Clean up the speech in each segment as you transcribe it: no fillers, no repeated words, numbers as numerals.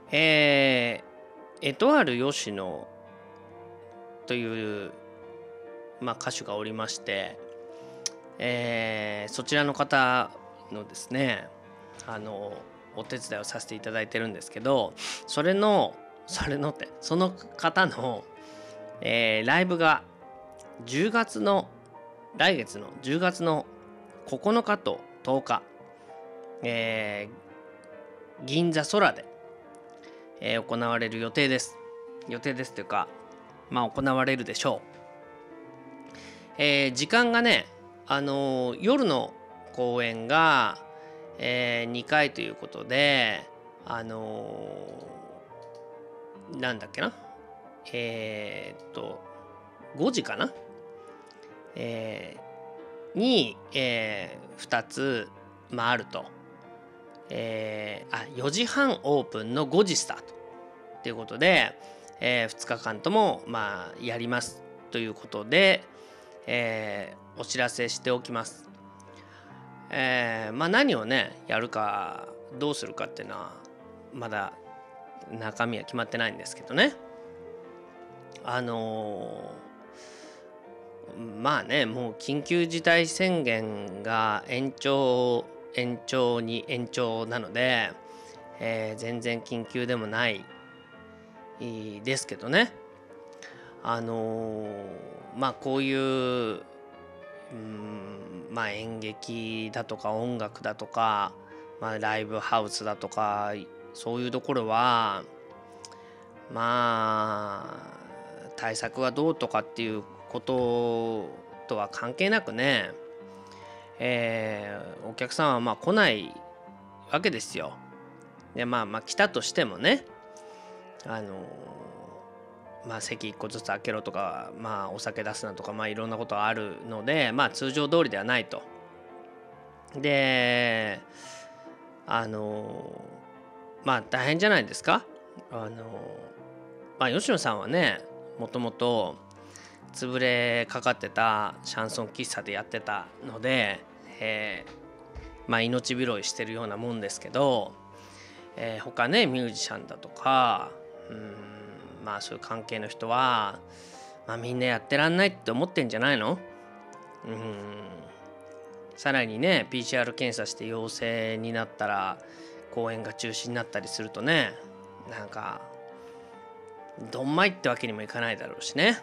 エトワール吉野という、歌手がおりまして、そちらの方のですねお手伝いをさせていただいてるんですけど、その方の、ライブが来月の10月の9日と10日、銀座空で、行われる予定です。予定ですというか、行われるでしょう。時間がね、夜の公演が、2回ということで、なんだっけな、5時かな、に、2つ、あると。4時半オープンの5時スタートということで、2日間ともやりますということで、お知らせしておきます。何をねやるかどうするかっていうのはまだ中身は決まってないんですけどね。もう緊急事態宣言が延長なので、全然緊急でもないですけどね。こういう演劇だとか音楽だとか、ライブハウスだとかそういうところは対策がどうとかっていうこととは関係なくね、お客さんは来ないわけですよ。で来たとしてもね、席1個ずつ開けろとか、お酒出すなとか、いろんなことあるので、通常通りではないと。で大変じゃないですか。吉野さんはね、もともと潰れかかってたシャンソン喫茶でやってたので、命拾いしてるようなもんですけど、他ねミュージシャンだとかそういう関係の人は、みんなやってらんないって思ってんじゃないの？さらにね PCR 検査して陽性になったら公演が中止になったりするとね、なんかどんまいってわけにもいかないだろうしね。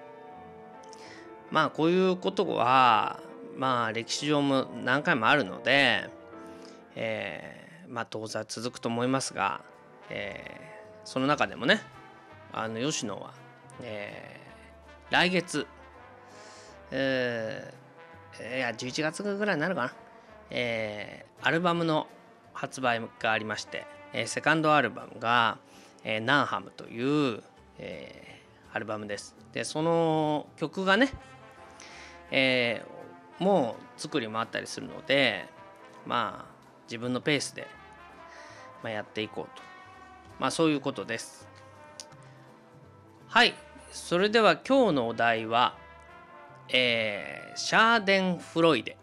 こういうことは歴史上も何回もあるので、当座続くと思いますが、その中でもね吉野は、来月、11月ぐらいになるかな、アルバムの発売がありまして、セカンドアルバムが、ナンハムという、アルバムです。でその曲がね、もう作りもあったりするので、自分のペースで、やっていこうと、そういうことです。はい、それでは今日のお題は、シャーデンフロイデ、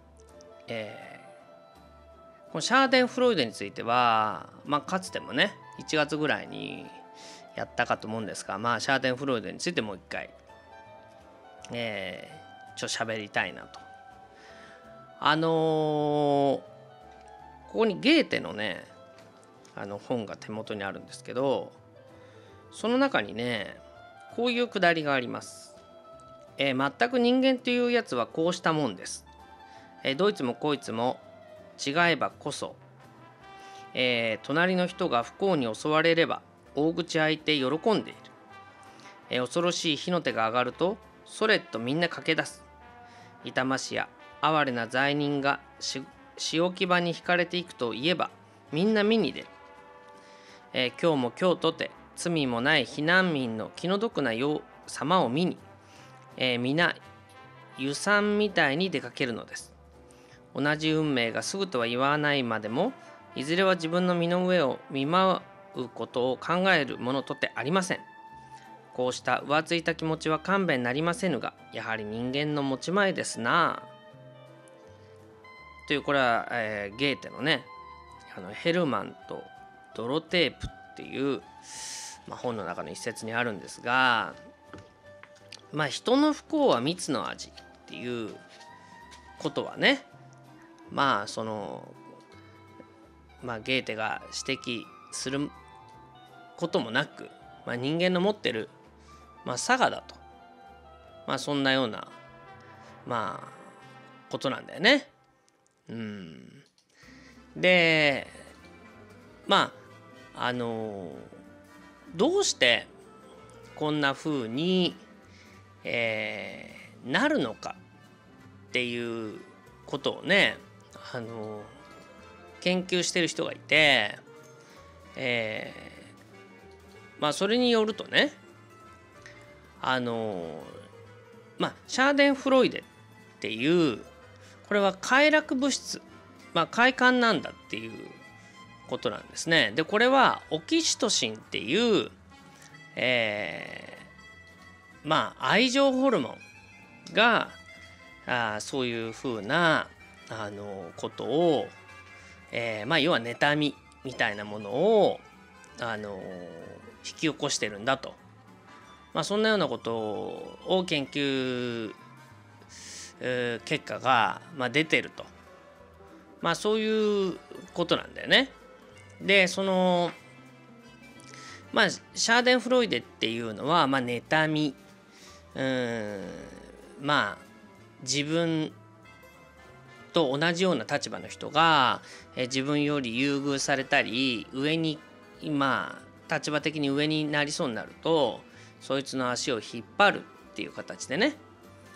このシャーデンフロイデについては、かつてもね1月ぐらいにやったかと思うんですが、シャーデンフロイデについてもう一回、喋りたいなと。ここにゲーテのね本が手元にあるんですけど、その中にねこういうくだりがあります。全く人間というやつはこうしたもんです。どいつもこいつも違えばこそ、隣の人が不幸に襲われれば大口開いて喜んでいる。恐ろしい火の手が上がるとそれっとみんな駆け出す。痛ましや哀れな罪人が仕置き場に引かれていくといえばみんな見に出る。今日も今日とて罪もない避難民の気の毒な様を見に、皆遊山みたいに出かけるのです。同じ運命がすぐとは言わないまでも、いずれは自分の身の上を見舞うことを考えるものとてありません。こうした浮ついた気持ちは勘弁なりませぬが、やはり人間の持ち前ですな。という、これは、ゲーテのねヘルマンとドロテープっていう、本の中の一節にあるんですが、人の不幸は蜜の味っていうことはね、そのゲーテが指摘することもなく、人間の持ってる、差がだと、そんなようなことなんだよね。でどうしてこんな風に、なるのかっていうことをね、研究してる人がいて、それによるとね、シャーデンフロイデっていうこれは快楽物質、快感なんだっていうことなんですね。でこれはオキシトシンっていう、愛情ホルモンがそういうふうなことを、要は妬みみたいなものを引き起こしてるんだと、そんなようなことを研究結果が出てると、そういうことなんだよね。でそのシャーデンフロイデっていうのは妬み、自分と同じような立場の人が自分より優遇されたり上に立場的に上になりそうになるとそいつの足を引っ張るっていう形でね、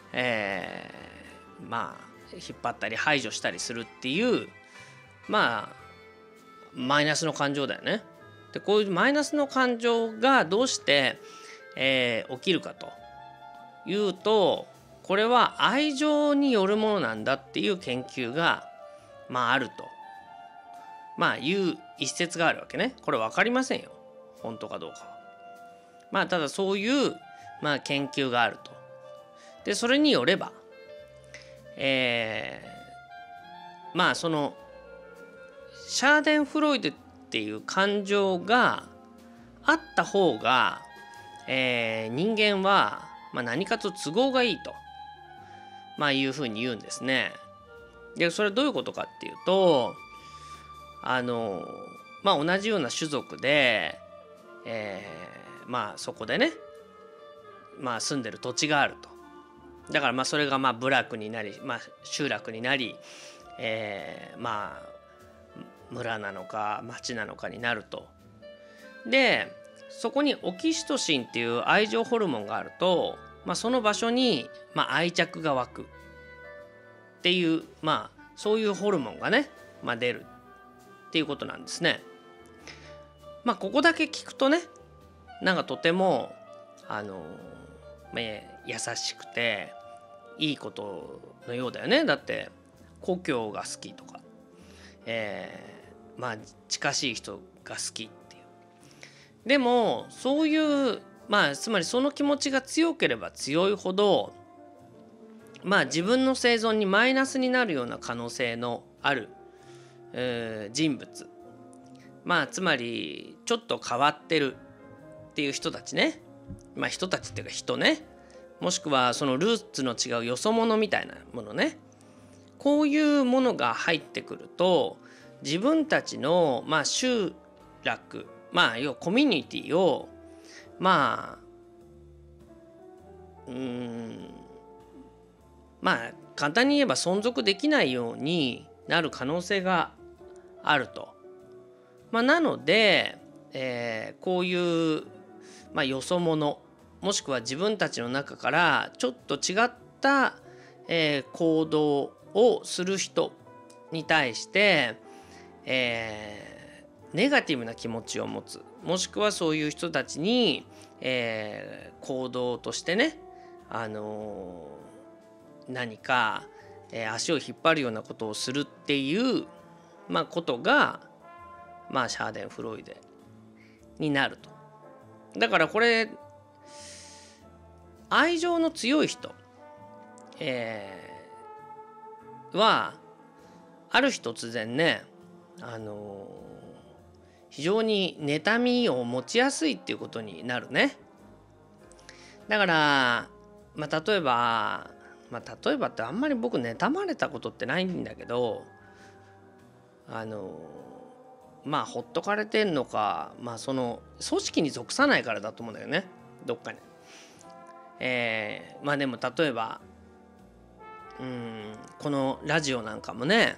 引っ張ったり排除したりするっていうマイナスの感情だよね。でこういうマイナスの感情がどうして、起きるかというとこれは愛情によるものなんだっていう研究が、あると、いう一説があるわけね。これ分かりませんよ本当かどうかは。ただそういう、研究があると。でそれによれば、そのシャーデンフロイデっていう感情があった方が、人間は、何かと都合がいいと、いうふうに言うんですね。でそれはどういうことかっていうと同じような種族で、そこでね、住んでる土地があると。だからそれが部落になり、集落になり、村なのか町なのかになると。でそこにオキシトシンっていう愛情ホルモンがあると、その場所に、愛着が湧くっていう、そういうホルモンがね、出るっていうことなんですね。ここだけ聞くとねとても優しくていいことのようだよね。だって故郷が好きとか、近しい人が好きっていう。でもそういうつまりその気持ちが強ければ強いほど自分の生存にマイナスになるような可能性のある、人物、つまりちょっと変わってるっていう人たちね、人たちっていうか人ね、もしくはそのルーツの違うよそ者みたいなものね、こういうものが入ってくると自分たちの集落、要はコミュニティを簡単に言えば存続できないようになる可能性があると。なので、こういう、よそ者もしくは自分たちの中からちょっと違った、行動をする人に対して、ネガティブな気持ちを持つ、もしくはそういう人たちに、行動としてね、何か、足を引っ張るようなことをするっていう、ことが、シャーデンフロイデになると。だからこれ愛情の強い人、はある日突然ね、非非常に妬みを持ちやすいっていうことになるね。だから、例えばってあんまり僕妬まれたことってないんだけど、ほっとかれてんのか、その組織に属さないからだと思うんだよね、どっかに。でも例えばこのラジオなんかもね、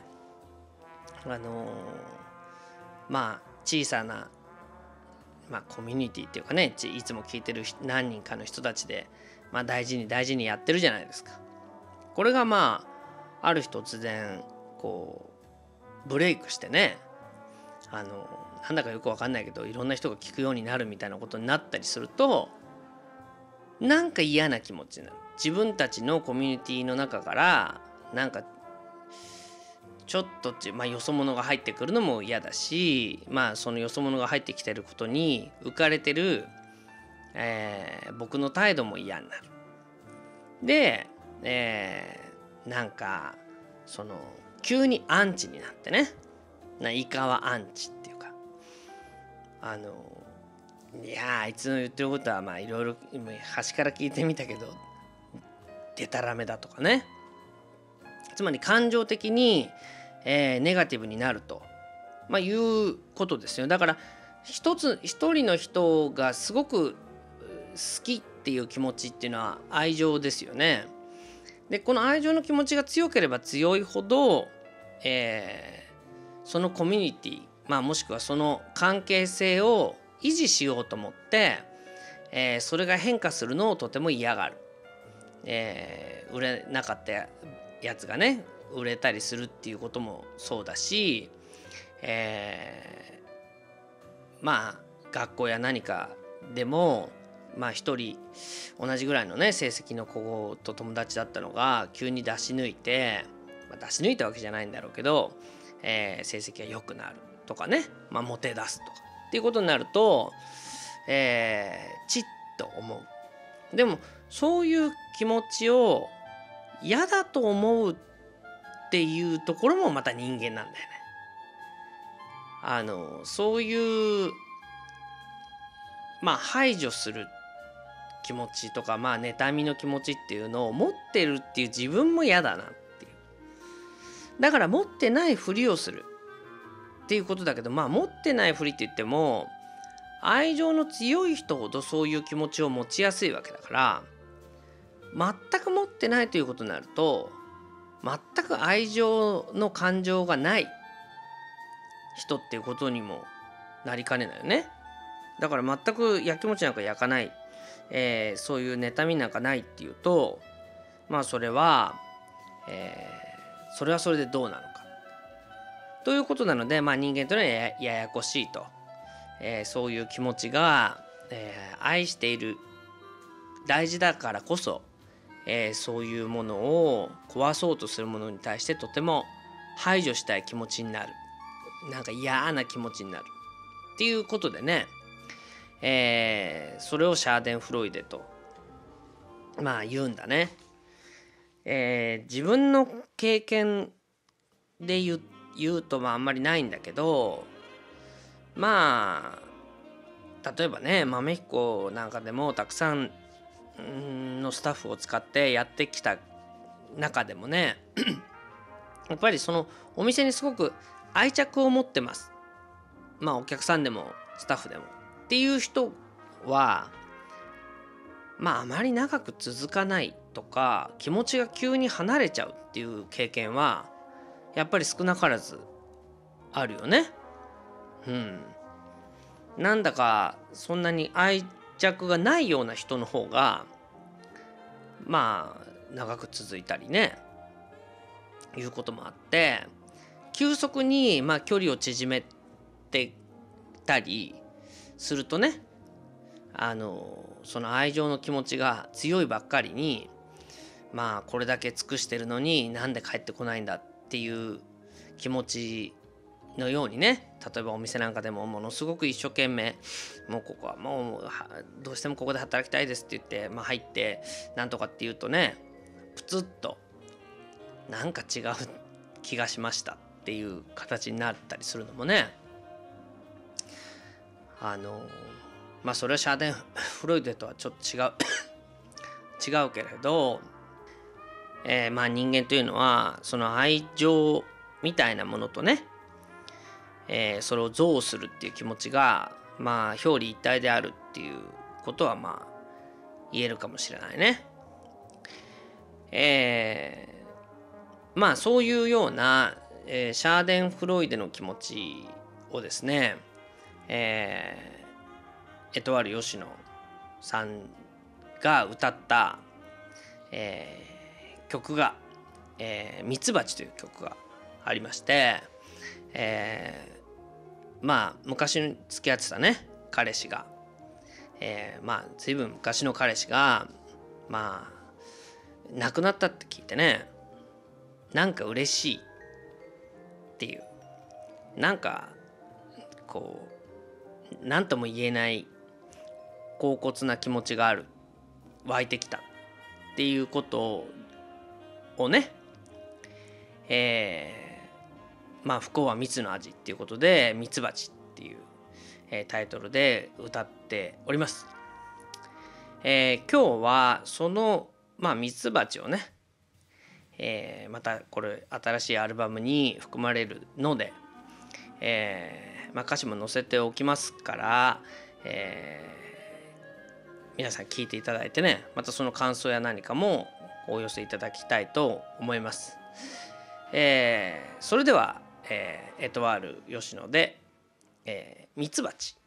小さな、コミュニティっていうかね、いつも聞いてる何人かの人たちで、大事に大事にやってるじゃないですか。これがある日突然こうブレイクしてね、なんだかよく分かんないけどいろんな人が聞くようになるみたいなことになったりすると、なんか嫌な気持ちになる。自分たちのコミュニティの中からなんかちょっとよそ者が入ってくるのも嫌だし、そのよそ者が入ってきてることに浮かれてる、僕の態度も嫌になる。で、なんかその急にアンチになってね、イカはアンチっていうか、いやあいつの言ってることはいろいろ端から聞いてみたけどでたらめだとかね、つまり感情的に、ネガティブになると、いうことですよ。だから一人の人がすごく好きっていう気持ちっていうのは愛情ですよね。でこの愛情の気持ちが強ければ強いほど、そのコミュニティ、もしくはその関係性を維持しようと思って、それが変化するのをとても嫌がる。売れなかったやつがね売れたりするっていうこともそうだし、学校や何かでも一人同じぐらいのね成績の子と友達だったのが急に出し抜いて、出し抜いたわけじゃないんだろうけど、成績が良くなるとかね、モテ出すとかっていうことになると、ちっと思う。でもそういう気持ちを嫌だと思うっていうところもまた人間なんだよね。そういう排除する気持ちとか妬みの気持ちっていうのを持ってるっていう自分も嫌だなっていう。だから持ってないふりをするっていうことだけど、持ってないふりって言っても愛情の強い人ほどそういう気持ちを持ちやすいわけだから、全く持ってないということになると全く愛情の感情がない人っていうことにもなりかねないよね。だから全くやきもちなんか焼かない、そういう妬みなんかないっていうと、それは、それはそれでどうなのかということなので、人間というのはややこしいと、そういう気持ちが、愛している大事だからこそ、そういうものを壊そうとするものに対してとても排除したい気持ちになる、なんか嫌な気持ちになるっていうことでね、それをシャーデンフロイデと言うんだね。自分の経験で言うとあんまりないんだけど、例えばね豆彦なんかでもたくさんのスタッフを使ってやってきた中でもねやっぱりそのお店にすごく愛着を持ってます。お客さんでもスタッフでもっていう人はあまり長く続かないとか気持ちが急に離れちゃうっていう経験はやっぱり少なからずあるよね。なんだかそんなに愛着がないような人の方が長く続いたりねいうこともあって、急速に距離を縮めてたりするとね、その愛情の気持ちが強いばっかりにこれだけ尽くしてるのになんで帰ってこないんだっていう気持ちのようにね、例えばお店なんかでもものすごく一生懸命もうここはもうどうしてもここで働きたいですって言って、入ってなんとかって言うとね、プツッとなんか違う気がしましたっていう形になったりするのもね、 それはシャーデンフロイデとはちょっと違うけれど、人間というのはその愛情みたいなものとね、それを憎悪するっていう気持ちが表裏一体であるっていうことは言えるかもしれないね。そういうような、シャーデンフロイデの気持ちをですね、エトワール吉野さんが歌った、曲が「ミツバチ」という曲がありまして、昔に付き合ってたね彼氏が、随分昔の彼氏が亡くなったって聞いてね、なんか嬉しいっていう、なんかこう何とも言えない恍惚な気持ちが湧いてきたっていうことをね、不幸は蜜の味っていうことでミツバチっていう、タイトルで歌っております。今日はそのミツバチをね、またこれ新しいアルバムに含まれるので、歌詞も載せておきますから、皆さん聞いていただいてね、またその感想や何かもお寄せいただきたいと思います。それでは、エトワール吉野で、ミツバチ。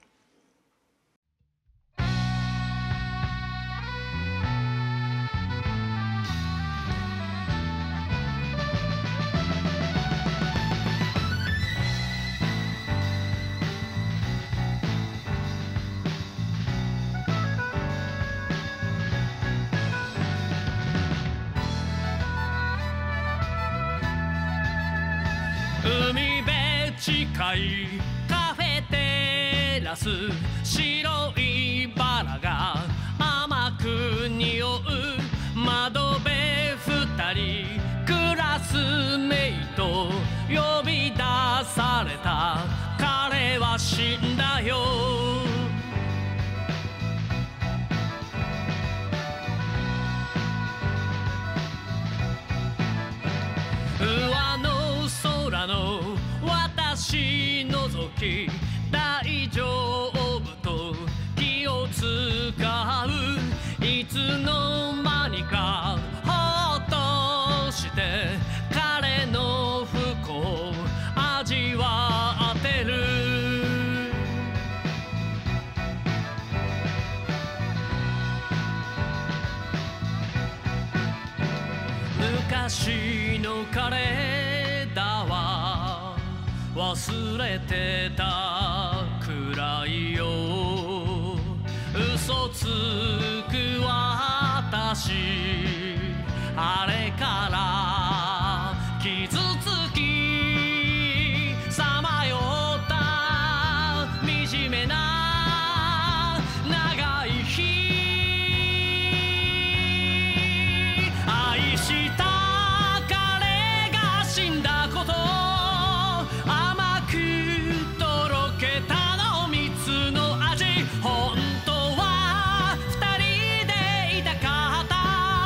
海辺近いカフェテラス、白いバラが甘く匂う窓辺二人、クラスメイト呼び出された、彼は死んだよ。上の空の私覗き、大丈夫と気を使う、いつの間にかほっとして彼の不幸味わってる。昔の彼だわ、忘れてたくらいよ。嘘つく私、あれから傷つきさまよった惨めな長い日、愛した彼が死んだこと、甘くとろけたの蜜の味、本当は二人でいたかった、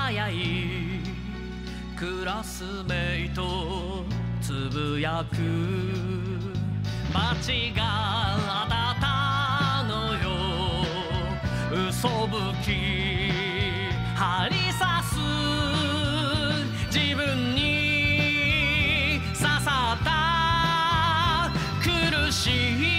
早いクラスメイトつぶやく街があだたのよ嘘吹き張り刺す自分に刺さった苦しい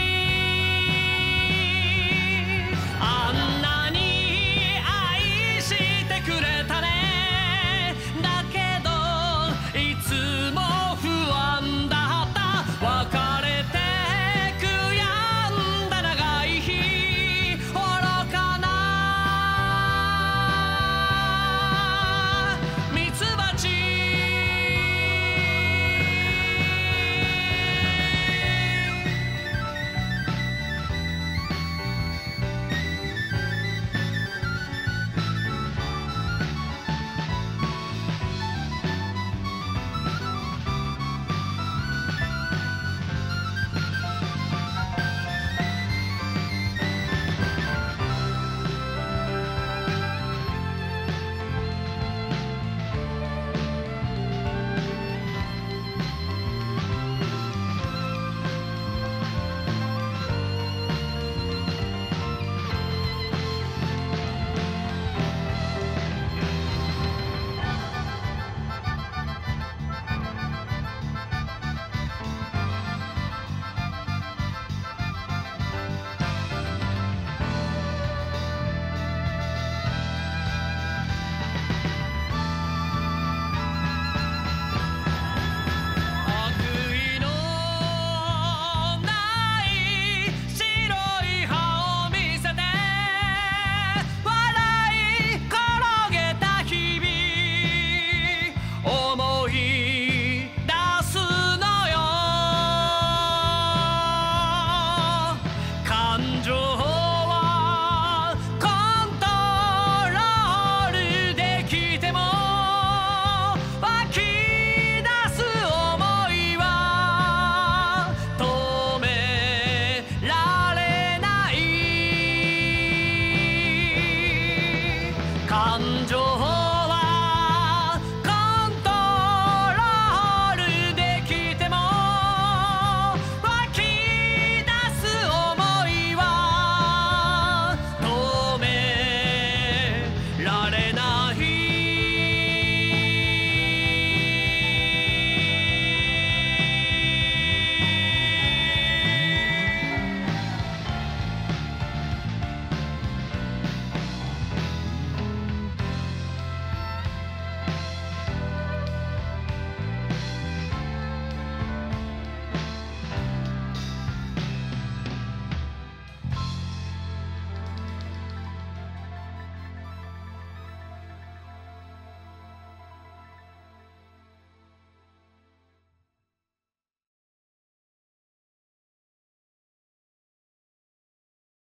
あんなに愛してくれたねだけどいつも不安だった別れて悔やんだ長い日愚かなミツバチ感情